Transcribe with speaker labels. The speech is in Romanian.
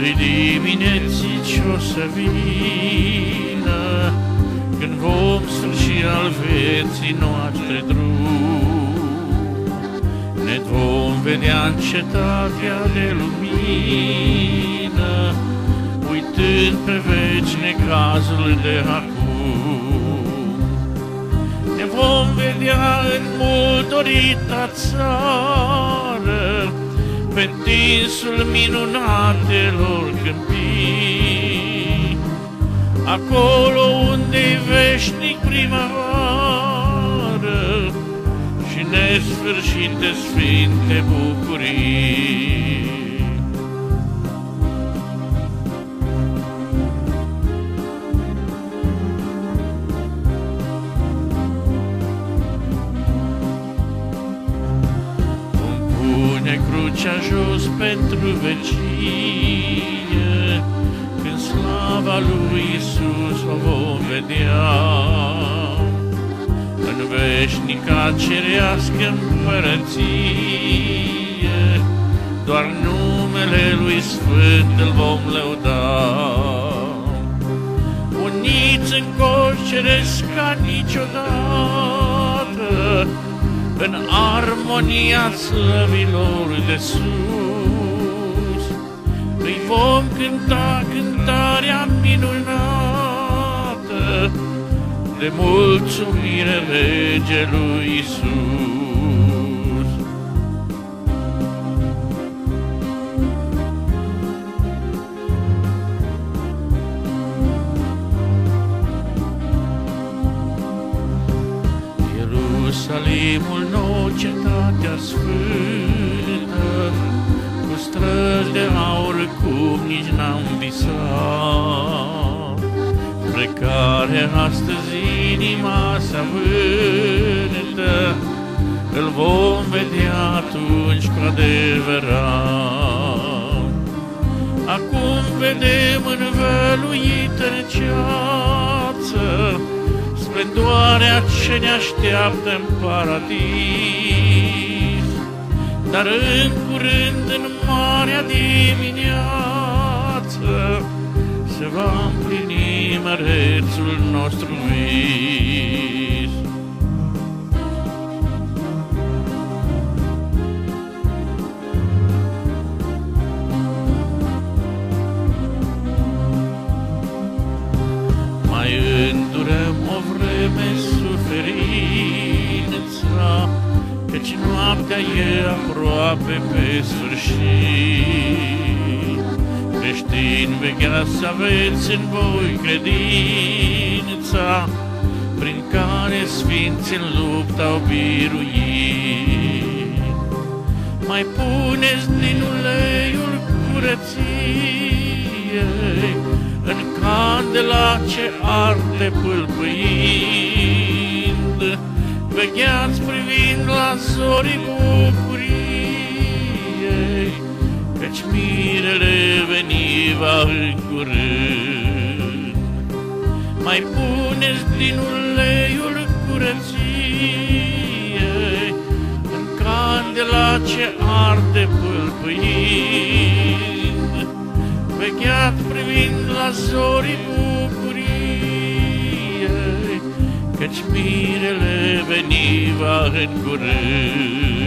Speaker 1: Dorului dimineții ce-o să vină, când vom sfârși al vieții noastre drum. Ne vom vedea în cetatea de lumină, uitând pe veci necazul de acum. Ne vom vedea în mult dorita țară, pe întinsul minunatelor câmpii, acolo unde-i veșnic primăvară și nesfârșite sfinte bucurii. Crucea jos pentru vecie, când slava lui Iisus o vom vedea. În veșnica cerească împărăție, doar numele lui Sfânt îl vom lăuda. Uniți în coș ceresc ca niciodată, în armonia slăvilor de sus, îi vom cânta cântarea minunată de mulțumire Regelui Iisus. Ierusalimul nou, cetatea sfântă, cu străzi de aur cum nici n-am visat, spre care astăzi inima se avântă, îl vom vedea atunci cu adevărat. Acum vedem învăluită în ceață splendoarea ce ne așteaptă în paradis, dar în curând, în marea dimineață, se va împlini mărețul nostru vis. Mai îndurăm o vreme suferința, căci noaptea e aproape pe sfârșit. Creștini, vegheați să aveți în voi credința, prin care sfinții în luptă au biruit. Mai puneți din uleiul curăției în candela ce arde pâlpâind, vegheați privind la zorii bucuriei, căci mirele veni va în curând. Mai puneți din uleiul curăției în candela ce arde pâlpâind, vegheați privind la zorii bucuriei, căci mirele veni va în curând.